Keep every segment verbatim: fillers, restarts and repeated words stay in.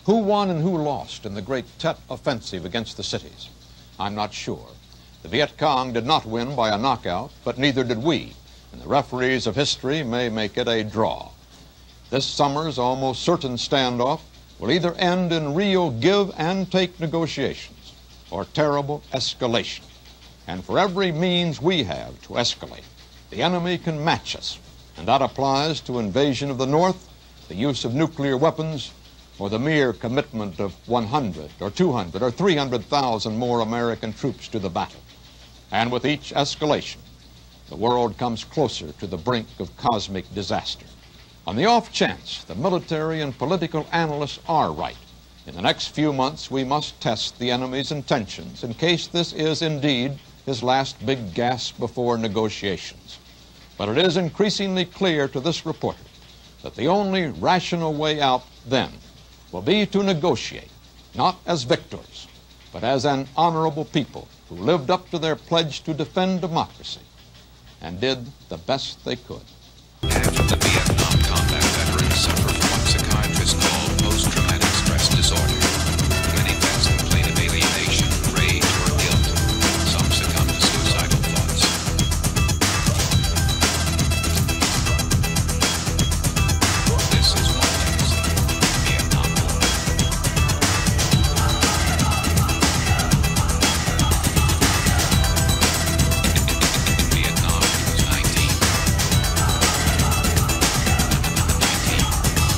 Who won and who lost in the great Tet Offensive against the cities? I'm not sure. The Viet Cong did not win by a knockout, but neither did we, and the referees of history may make it a draw. This summer's almost certain standoff will either end in real give and take negotiations or terrible escalation. And for every means we have to escalate, the enemy can match us, and that applies to invasion of the North, the use of nuclear weapons, or the mere commitment of one hundred or two hundred or three hundred thousand more American troops to the battle. And with each escalation, the world comes closer to the brink of cosmic disaster. On the off chance the military and political analysts are right, in the next few months we must test the enemy's intentions in case this is indeed his last big gasp before negotiations. But it is increasingly clear to this reporter that the only rational way out then will be to negotiate, not as victors, but as an honorable people who lived up to their pledge to defend democracy and did the best they could. Half of the Vietnam combat veterans suffer from what psychiatrists call post-traumatic stress disorder. Many vets complain of alienation, rage, or guilt. Some succumb to suicidal thoughts. This is one legacy of the Vietnam War. In Vietnam, he was nineteen. nineteen.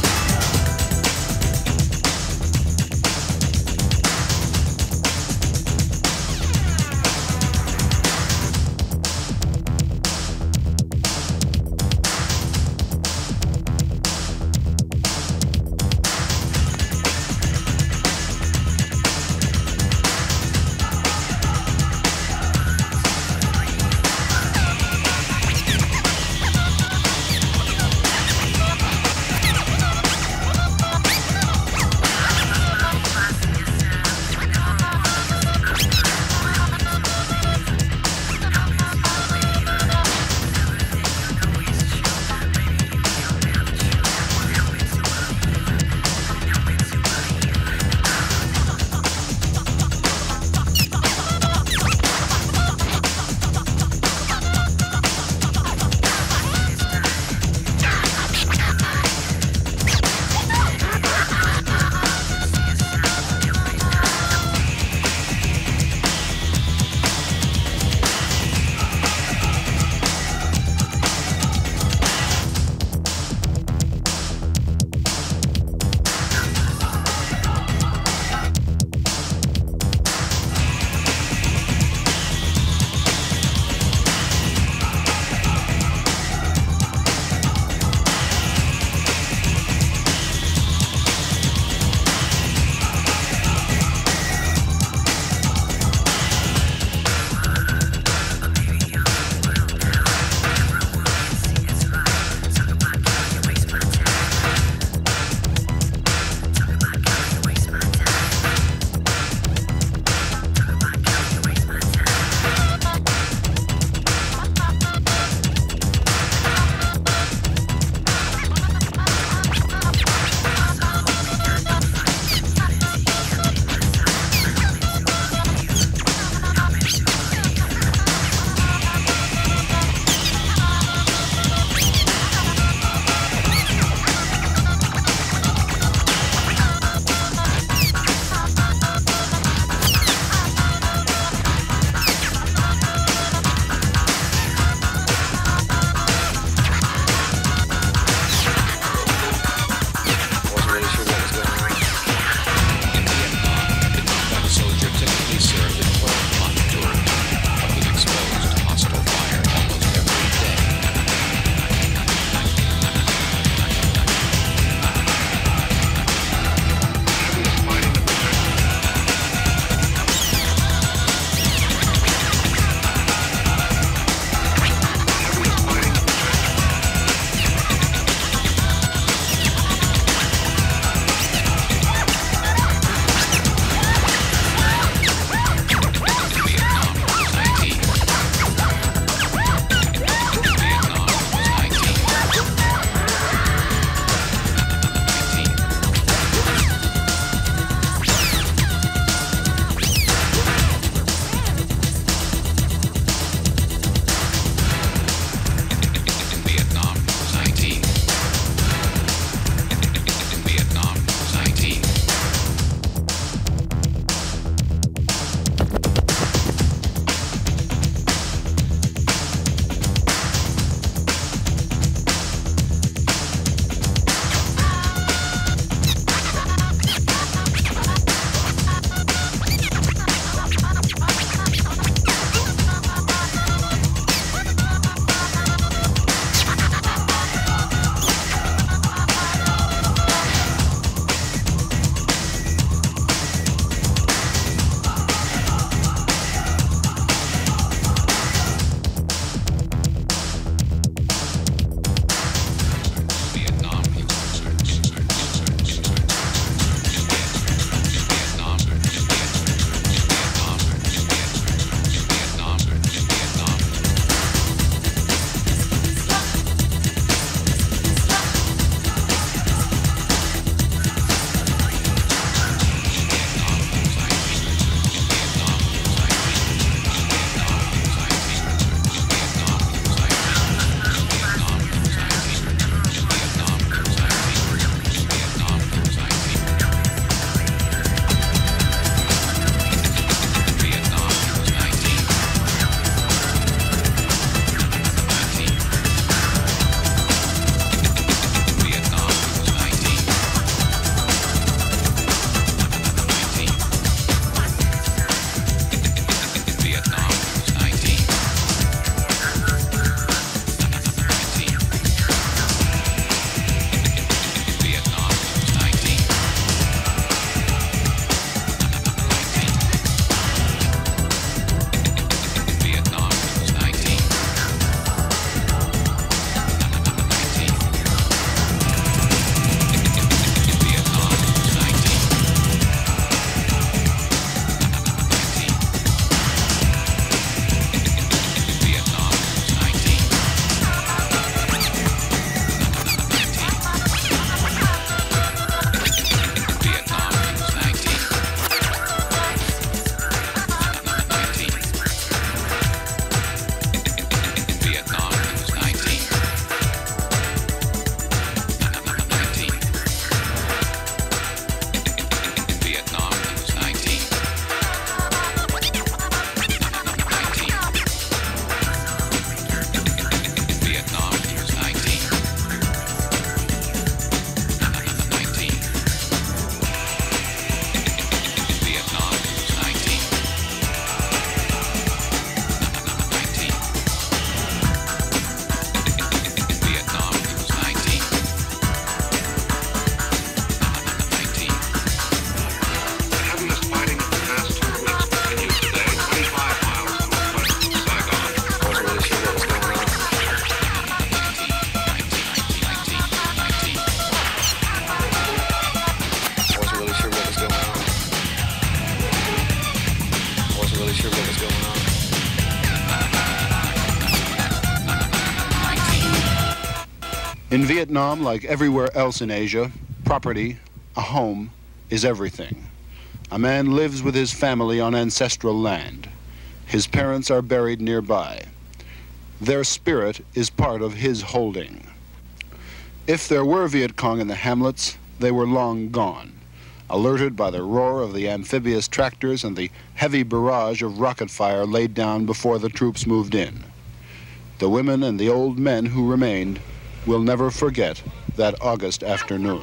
In Vietnam, like everywhere else in Asia, property, a home, is everything. A man lives with his family on ancestral land. His parents are buried nearby. Their spirit is part of his holding. If there were Viet Cong in the hamlets, they were long gone, alerted by the roar of the amphibious tractors and the heavy barrage of rocket fire laid down before the troops moved in. The women and the old men who remained will never forget that August afternoon.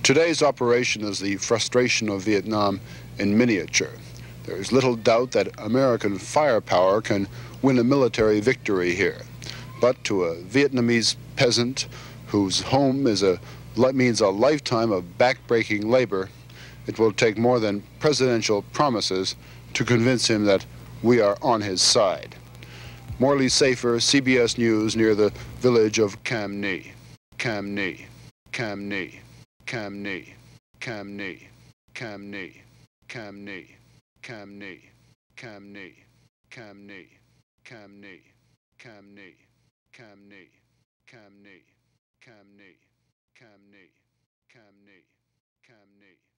Today's operation is the frustration of Vietnam in miniature. There is little doubt that American firepower can win a military victory here. But to a Vietnamese peasant whose home is a, means a lifetime of back-breaking labor, it will take more than presidential promises to convince him that we are on his side. Morley Safer, C B S News, near the village of Cam Nhi. Cam Nhi. Cam Nhi. Cam Nhi. Cam Nhi. Cam Nhi. Cam Nhi. Cam Nhi. Cam Nhi. Cam Nhi. Cam Nhi. Cam Nhi. Cam Nhi. Cam Nhi. Cam Nhi. Cam Nhi. Cam Nhi. Cam Nhi.